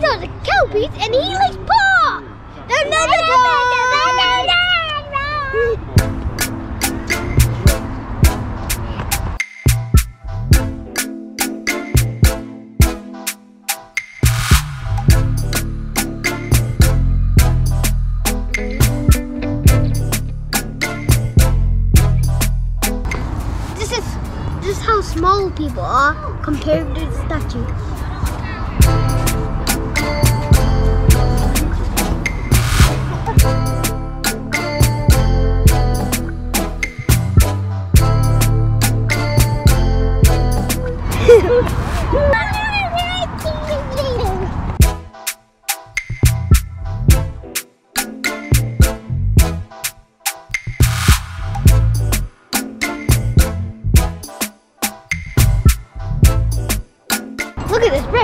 These are the Kelpies in Helix Park! This is how small people are compared to the statue. Look at this bridge.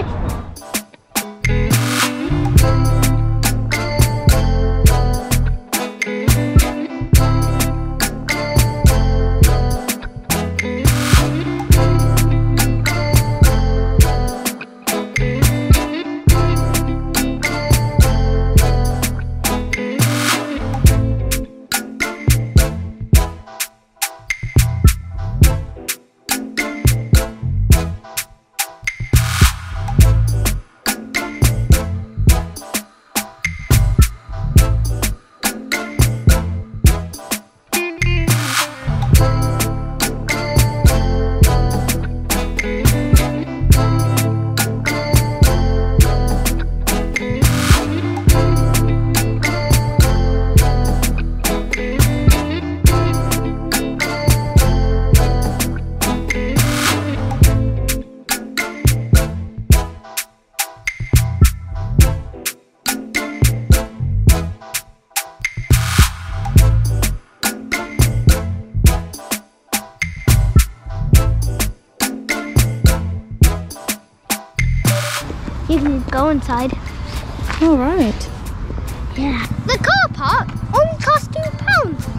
You can go inside. All right. Yeah. The car park only costs £2.